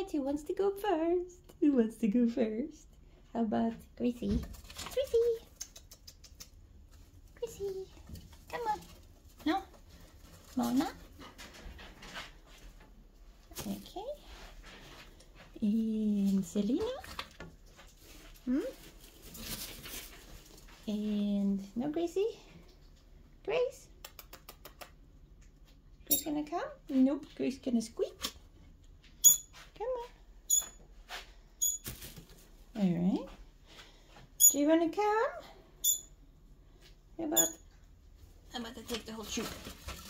right, who wants to go first? Who wants to go first? How about Gracie? Gracie! Gracie! Come on. No? Mona? Okay. And Selina? And no Gracie? Grace? Grace gonna come? Nope, Grace gonna squeak. Come on. Alright. Do you wanna come? How about I take the whole shoe?